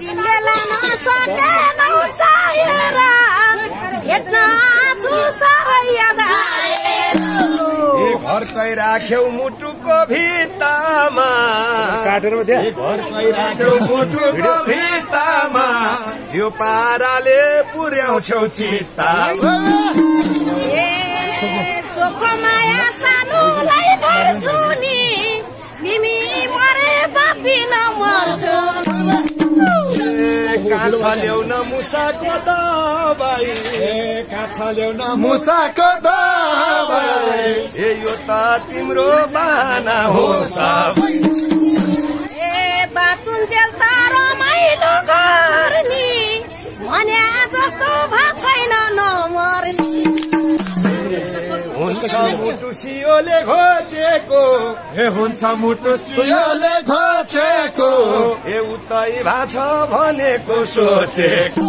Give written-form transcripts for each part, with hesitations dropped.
तिमीले लान सकेनौ चाहेर हेर्न छु साह्रै याद घरकै राख्यौ मुटुको भित्तामा घरकै राख्यौ मुटुको भित्तामा यो पाराले पुर्याउँछौ चित्ता चोखो माया सानोलाई गर्छु नि तिमी मरे बाँकी नमर्छु काछा ल्याउन मुसाको दबाई काछा ल्याउन मुसाको दबाई यो त तिम्रो बाना हो सबै बाँचुन्जेल त रमाइलो गर्ने भन्या जस्तो भएको छैन नमर्ने हुन्छ मुटु सियोले घोचेको हुन्छ मुटु सियोले घोचेको उतै भाछ भनेको सोचेको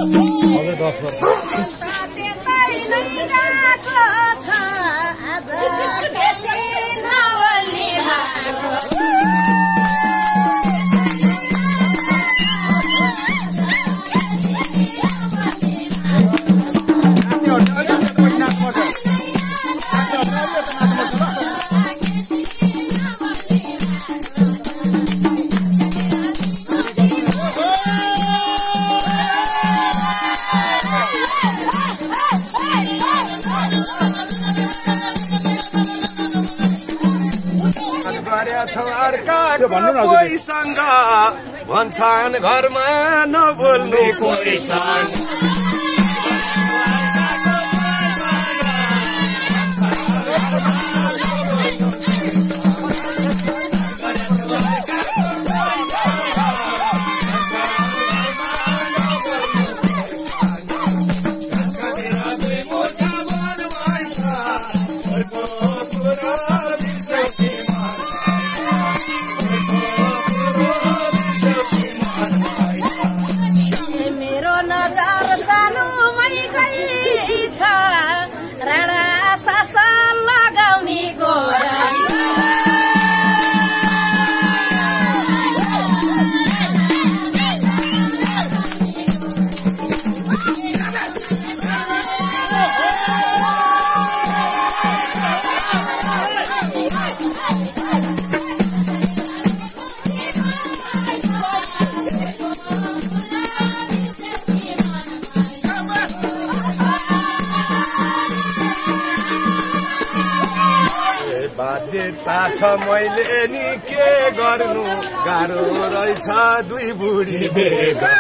कोहीसँग भन्छन् घरमा नबोल्ने कोहीसँग बाध्यता छ मैले नि के गर्नु गाह्रो रहेछ दुई बुढी बेगा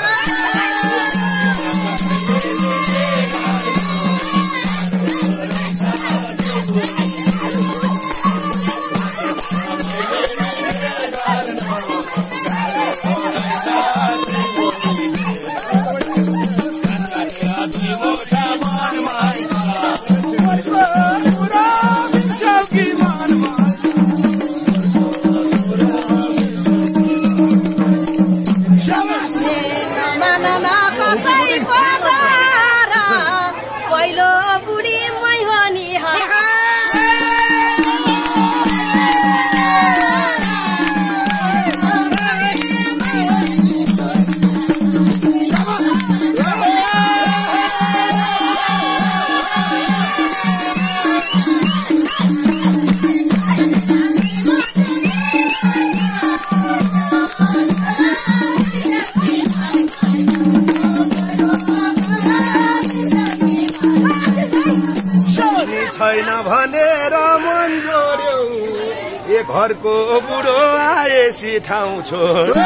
छैन भनेर मन जोड्यौ घरको बुढो आएसी ठाउँ छोड्यो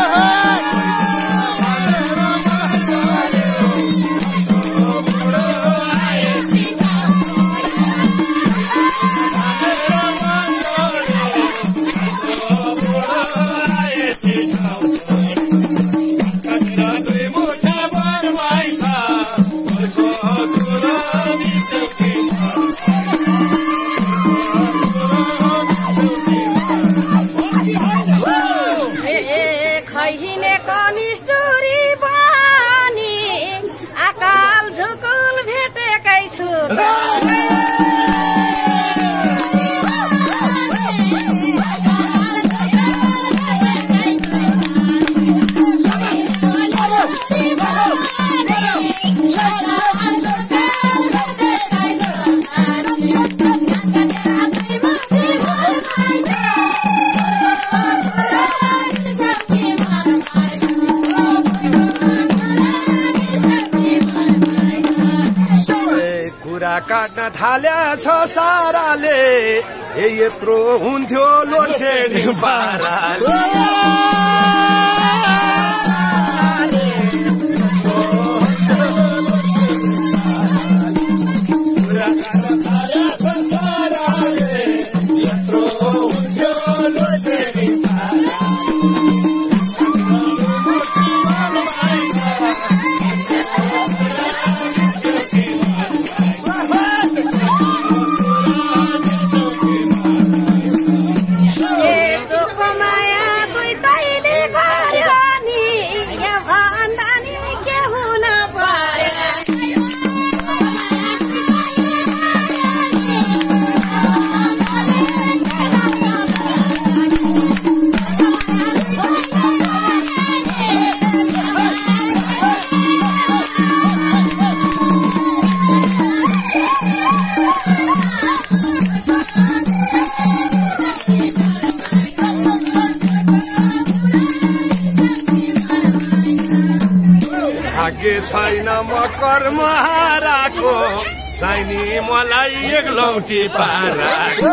खैहिने कनिष्ठ काट्न थाल्या छ साराले यत्रो हुन्थ्यो लोड सेडिङ पाराले छैन मकर महाराको चाहिने मलाई एक लौटी पारा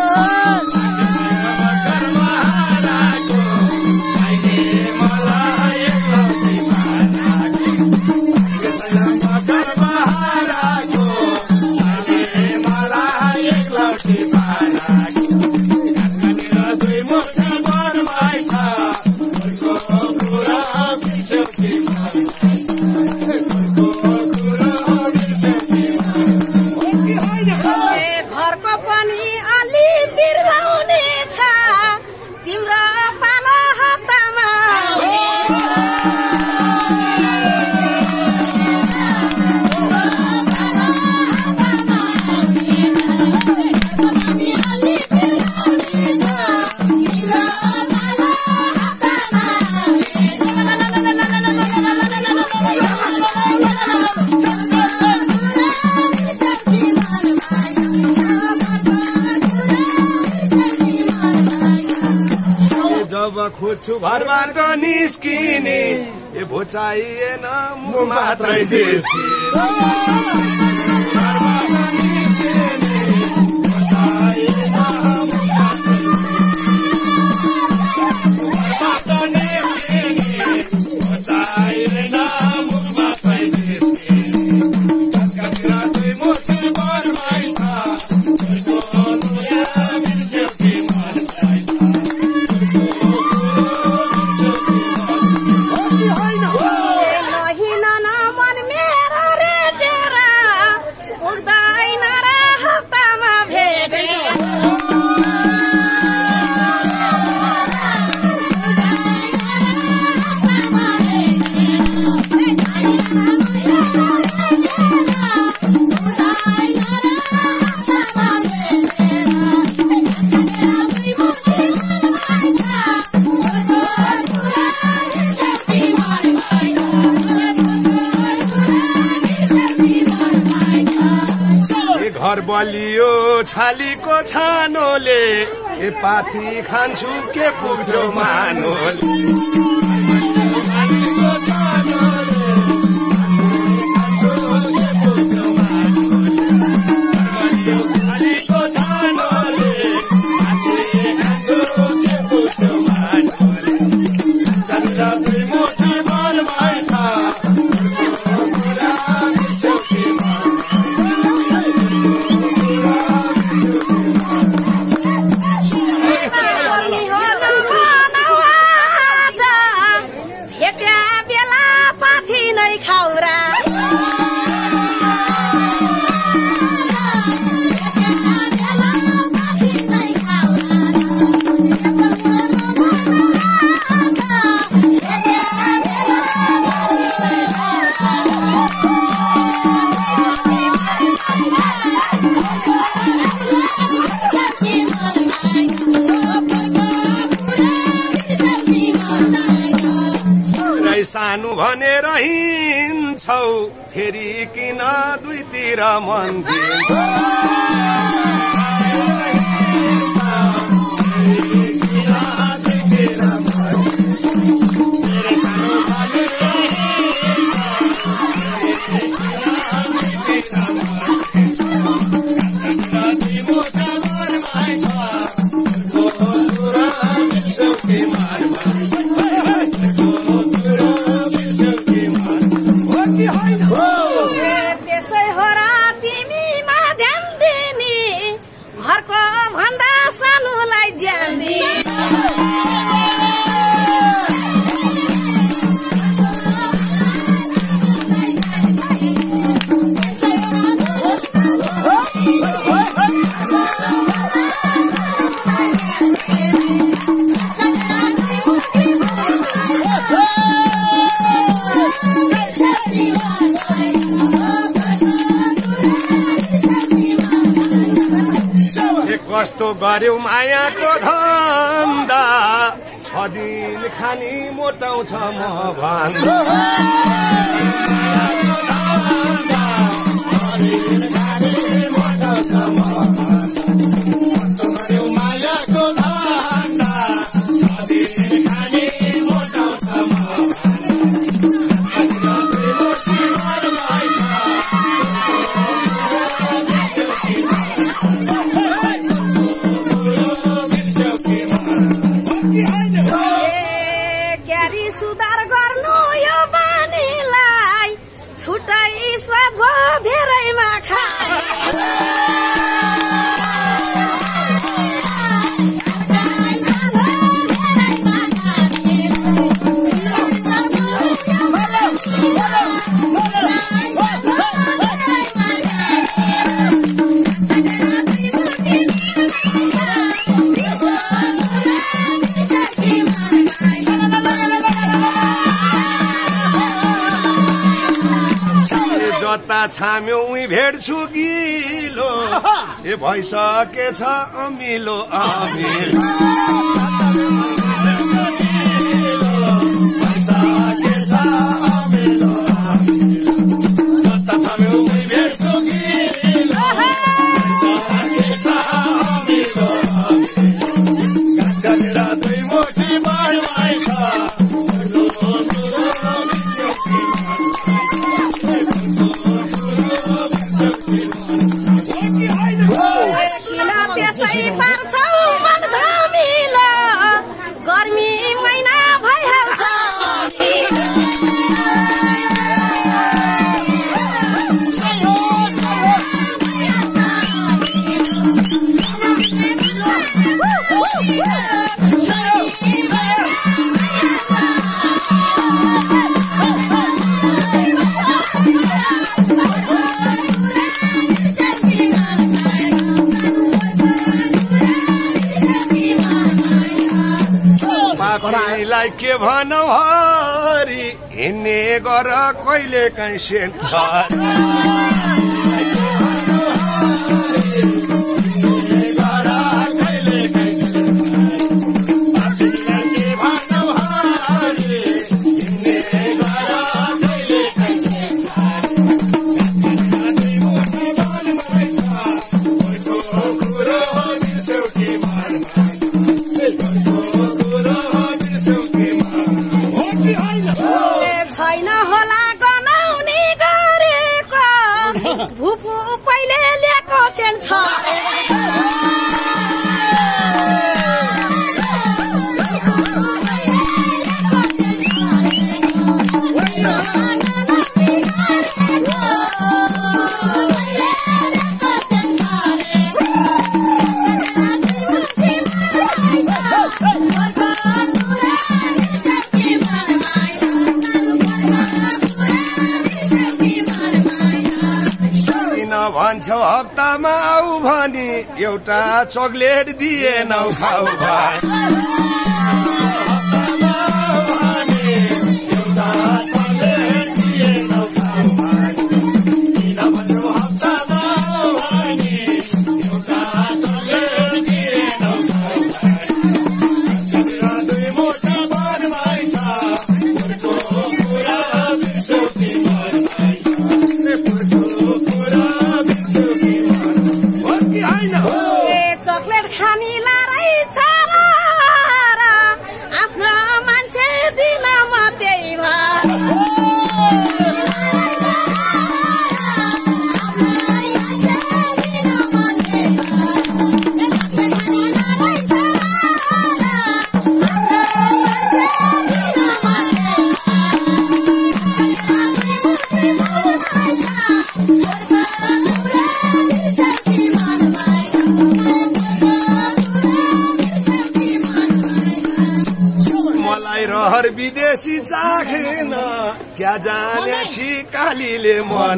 खोज्छु घरबाट निस्किने ए भो चाहिएन म मात्रै घर बलियो छालीको छानोले ए पाथी खान्छु के पुग्थ्यो मानोले सानो भनेर हिँड्छौ फेरि किन दुईतिर मन दिन्छौ त्यसै हो र तिमीमा ध्यान दिने घरको भन्दा सानोलाई ज्यान दिने कस्तो गर्यौ मायाको धन्दा 6 दिन खानी मोटाउँछ म भन्दा मायाको धन्दा 6 दिन खानी मोटाउँछ क्यारी सुधार गर्नु यो बानीलाई छुट्टै स्वाद भयो धेरैमा जता छाम्यौ उही भेट्छु गिलो ए भइसकेछ अमिलो अमिलो भइसकेछ अमिलो जता छाम्यौ उही भेट्छु गिलो भइसकेछ अमिलो गाँठेर दुई मुठी भइछ किन त्यसै पार्छौ मन धमिलो गर्मी महिना भइहाल्छ पापीलाई के भनौ हरि हिँड्ने गर कहिले काहीँ सेन्ट छ छैन होला गनाउने गरेको भुपु पहिले ल्याएको सेन छ भन्छौ हप्तामा आऊ भनी एउटा चकलेट दिएनौ खाऊ भाइ चकलेट खानीला रहेछ र आफ्नो मान्छे दिन म त्यही रहर विदेशी चाखेन क्या जाने छि कालीले मन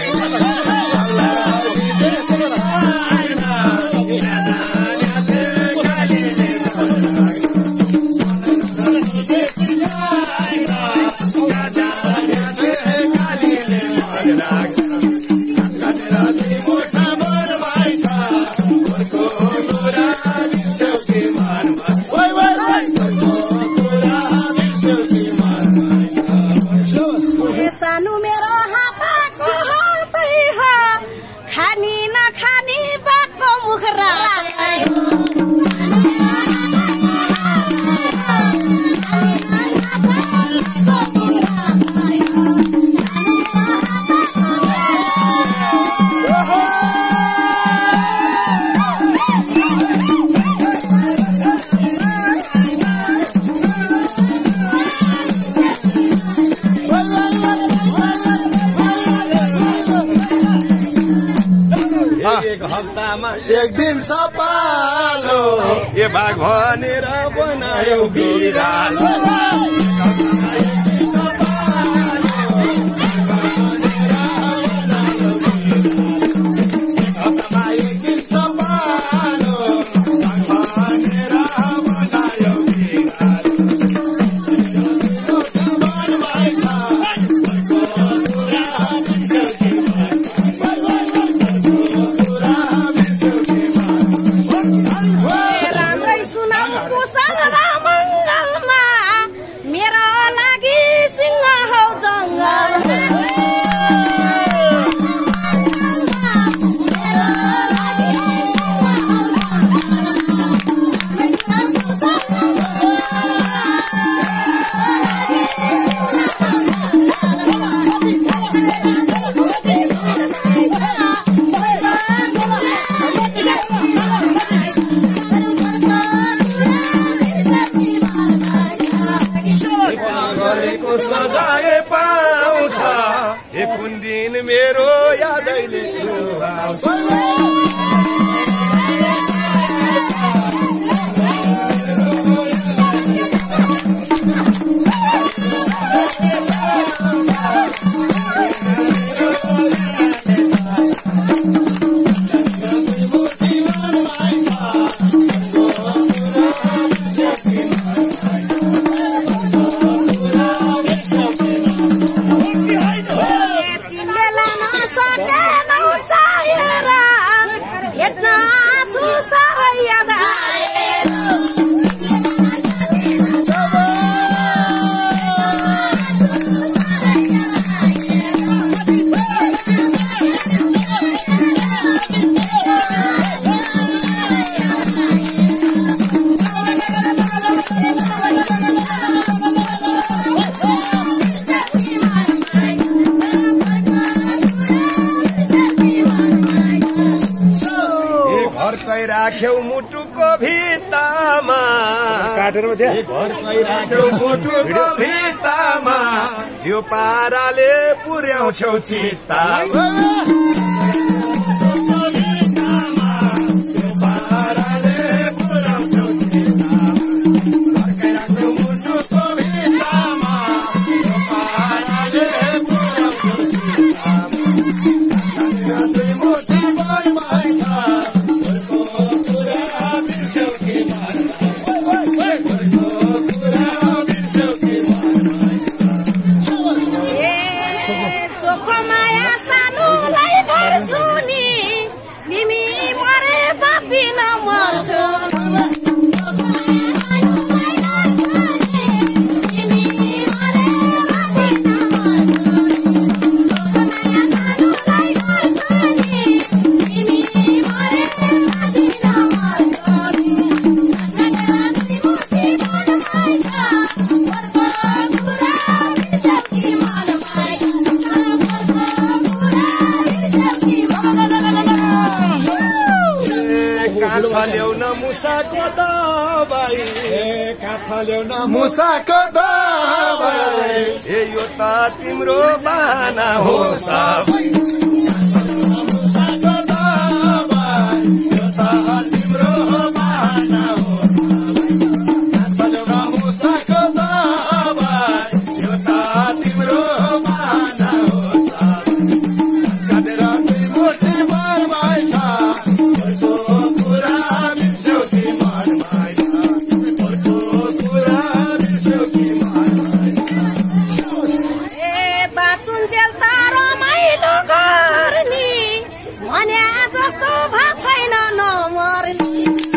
सानो मेरो हातको हातै हो खानी नखानी बाको मुख एक हप्तामा एक दिन सपालो ए बाघ भनेर बनायो बिरालो सजाय पाउँछ एक कुन दिन मेरो यादैले आउँछ राख्यौ मुटुको भित्तामा काटेर घरकै राख्यौ मुटुको भित्तामा यो पाराले पुर्याउँछौ चित्ता काछा ल्याउन मुसाको दबाई काछा ल्याउन मुसाको दबाई ए यो त तिम्रो बाना हो सबै मुसाको दबाई यो त तिम्रो बाना हो काछा ल्याउन मुसाको दबाई यो त तिम्रो बाना हो काटेर दुई मुठी मरमाइ छ कुरा बिर्स्यौ कि मरमाइ छ कुरा बिर्स्यौ कि मरमाइ ए बाचुन्जेल त रमाइलो गर्ने भने जस्तो भएको छैन नमर्ने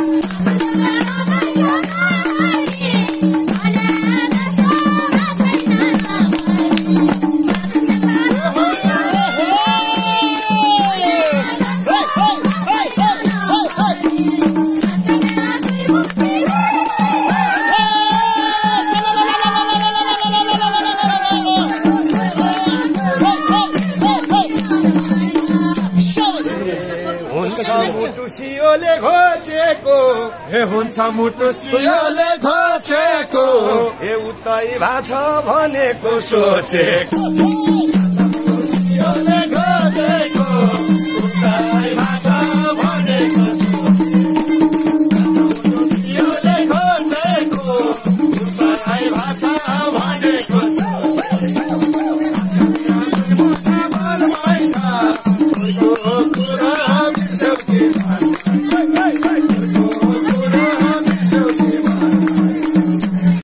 हुन्छ मुटु सियोले घोचेको ए हुन्छ मुटु सियोले घोचेको ए उतै भाछ भनेको सोचेको